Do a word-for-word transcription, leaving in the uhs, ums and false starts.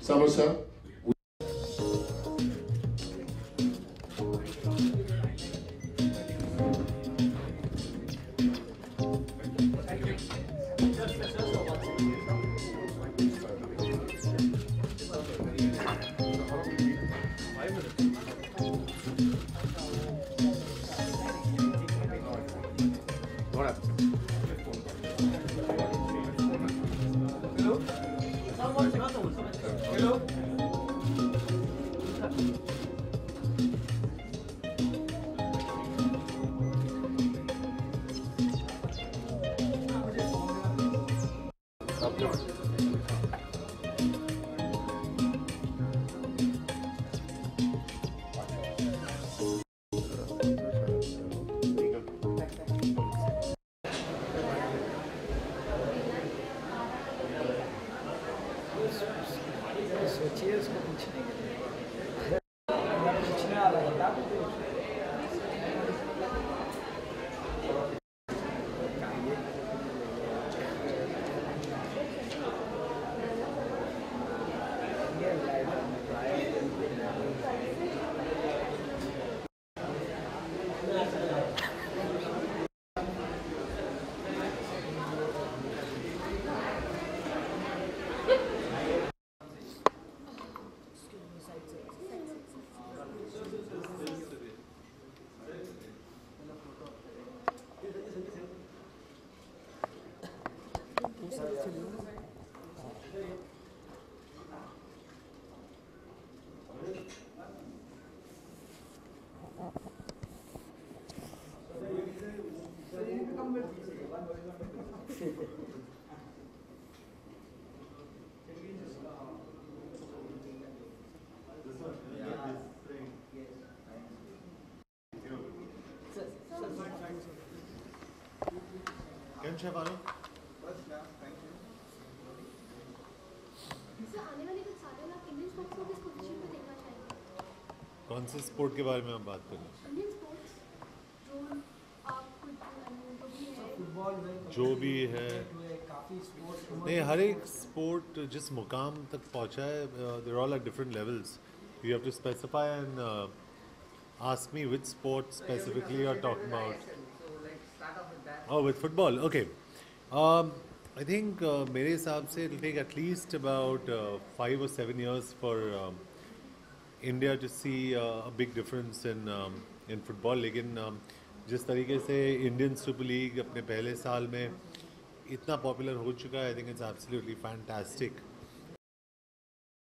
Samosa. Hello. सोचिए उसको पूछने के लिए पूछने वाला बता कैम छे बालो? कौन से स्पोर्ट के बारे में हम बात कर रहे हैं? जो भी है नहीं, हर एक स्पोर्ट जिस मुकाम तक पहुंचा है, they're all at different levels. You have to specify and ask me which sport specifically you are talking about. Oh, with football, okay. Um, I think uh, मेरे हिसाब से it'll take at least about uh, five or seven years for um, India to see uh, a big difference in um, in football. लेकिन um, जिस तरीके से Indian Super League अपने पहले साल में इतना पॉपुलर हो चुका है, I think it's absolutely fantastic.